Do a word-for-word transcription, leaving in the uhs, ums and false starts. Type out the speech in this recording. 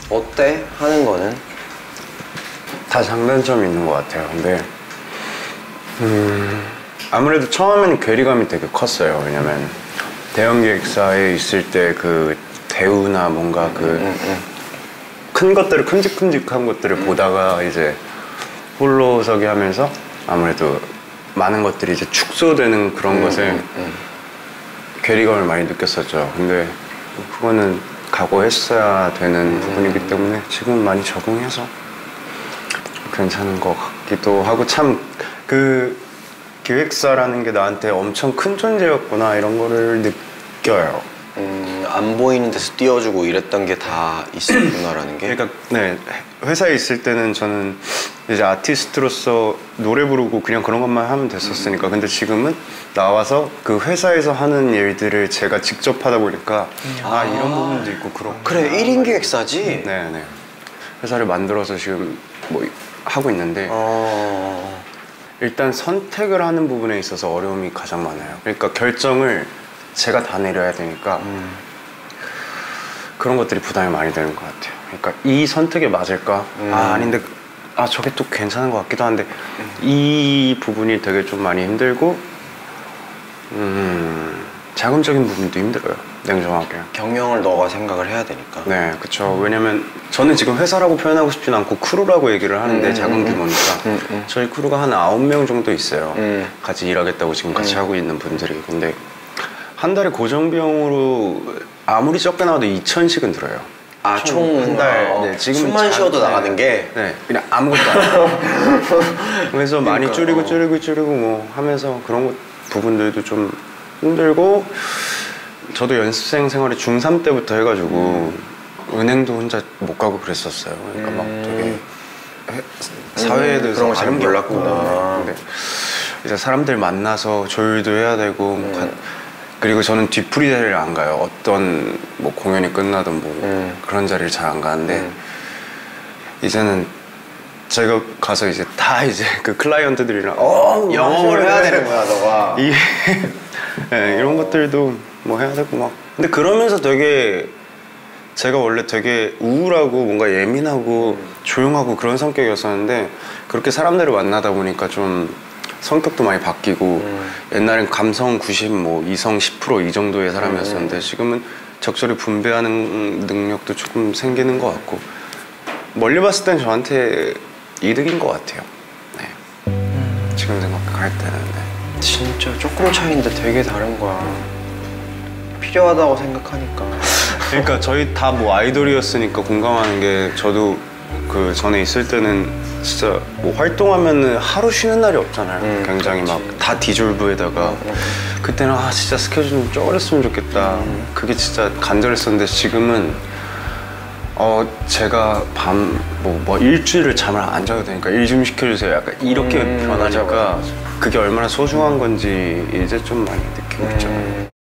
어때? 하는 거는? 다 장단점이 있는 것 같아요. 근데 음, 아무래도 처음에는 괴리감이 되게 컸어요. 왜냐면 대형기획사에 있을 때 그 대우나 뭔가 그 음, 음. 큰 것들을 큼직큼직한 것들을 음. 보다가 이제 홀로서기 하면서 아무래도 많은 것들이 이제 축소되는 그런 음, 것에 음, 음. 괴리감을 많이 느꼈었죠. 근데 그거는 각오했어야 되는 음. 부분이기 때문에 지금 많이 적응해서 괜찮은 것 같기도 하고, 참 그 기획사라는 게 나한테 엄청 큰 존재였구나 이런 거를 느껴요. 음, 안 보이는 데서 띄워주고 이랬던 게 다 있었구나라는 게. 그러니까 네, 회사에 있을 때는 저는 이제 아티스트로서 노래 부르고 그냥 그런 것만 하면 됐었으니까. 근데 지금은 나와서 그 회사에서 하는 일들을 제가 직접 하다 보니까 음. 아, 아 이런 부분도 있고 그렇구나. 그래, 일 인 기획사지? 네네. 회사를 만들어서 지금 뭐 하고 있는데 어... 일단 선택을 하는 부분에 있어서 어려움이 가장 많아요. 그러니까 결정을 제가 다 내려야 되니까 음. 그런 것들이 부담이 많이 되는 것 같아요. 그러니까 이 선택이 맞을까? 음. 아 아닌데 아 저게 또 괜찮은 것 같기도 한데 음. 이 부분이 되게 좀 많이 힘들고 음, 자금적인 부분도 힘들어요. 냉정하게. 경영을 너가 생각을 해야 되니까. 네, 그렇죠. 음. 왜냐면 저는 지금 회사라고 표현하고 싶진 않고 크루라고 얘기를 하는데 음, 작은 규모니까 음, 음. 저희 크루가 한 아홉 명 정도 있어요. 음. 같이 일하겠다고 지금 같이 음. 하고 있는 분들이. 근데 한 달에 고정 비용으로 아무리 적게 나와도 이천씩은 들어요. 아, 총 한 달. 어, 네, 지금 숨만 쉬어도 네, 나가는 게. 네, 그냥 아무것도 안 해요. 그래서 그러니까, 많이 줄이고 줄이고 줄이고 뭐 하면서 그런 것, 부분들도 좀 힘들고, 저도 연습생 생활이 중삼 때부터 해가지고 음. 은행도 혼자 못 가고 그랬었어요. 그러니까 음. 막 되게 사회에 대해서 음, 그런 걸 잘 몰랐구나. 근데 이제 사람들 만나서 조율도 해야 되고 음. 그리고 저는 뒤풀이 자리를 안 가요. 어떤 뭐 공연이 끝나든 뭐 음. 그런 자리를 잘 안 가는데 음. 이제는 제가 가서 이제 다 이제 그 클라이언트들이랑 어, 영업을 해야 되는 거야, 너가. 이게 네, 어. 이런 것들도 뭐 해야 되고 막. 근데 그러면서 되게 제가 원래 되게 우울하고 뭔가 예민하고 음. 조용하고 그런 성격이었었는데 그렇게 사람들을 만나다 보니까 좀 성격도 많이 바뀌고 음. 옛날엔 감성 구십, 뭐 이성 십 퍼센트 이 정도의 사람이었었는데 음. 지금은 적절히 분배하는 능력도 조금 생기는 것 같고 멀리 봤을 땐 저한테 이득인 것 같아요. 네. 음. 지금 생각할 때는. 네. 진짜 조금 차이인데 되게 다른 거야. 필요하다고 생각하니까. 그러니까 저희 다 뭐 아이돌이었으니까 공감하는 게, 저도 그 전에 있을 때는 진짜 뭐 활동하면은 하루 쉬는 날이 없잖아요. 음, 굉장히 막 다 디졸브에다가 음, 음. 그때는 아 진짜 스케줄 좀 쪼그렸으면 좋겠다. 음. 그게 진짜 간절했었는데 지금은 어 제가 밤 뭐 뭐 일주일을 잠을 안 자도 되니까 일 좀 시켜주세요. 약간 이렇게 음, 변하니까 맞아, 맞아. 그게 얼마나 소중한 건지 이제 좀 많이 느끼고 있죠. 음.